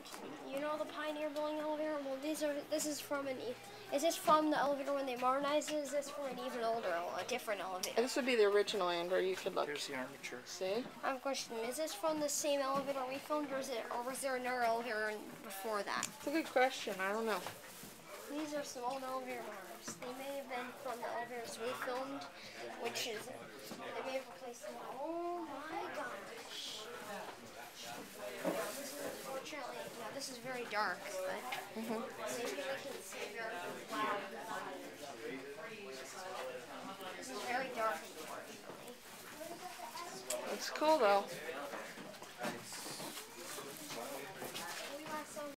you know the Pioneer Building elevator? Well, this is from is this from the elevator when they modernized it? Is this from an even older, a different elevator? This would be the original, Amber. You could look. Here's the armature. See? I have a question. Is this from the same elevator we filmed, or was there another elevator before that? It's a good question. I don't know. These are some old elevator doors. They may have been from the elevators we filmed, which is, they may have replaced them. Oh my gosh. Unfortunately, no, this is very dark, but maybe I can see very loud. This is very dark, unfortunately. It's cool, though.